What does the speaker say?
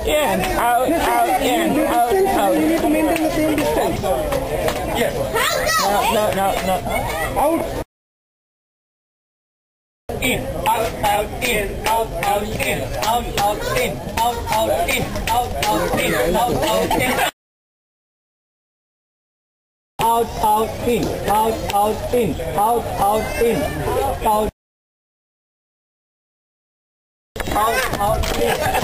in, out, in, out. You need to maintain the same distance. Yeah. No. Out. In, out, in, in, out, in, out, in, in, out, in, in. Out, in, out, in.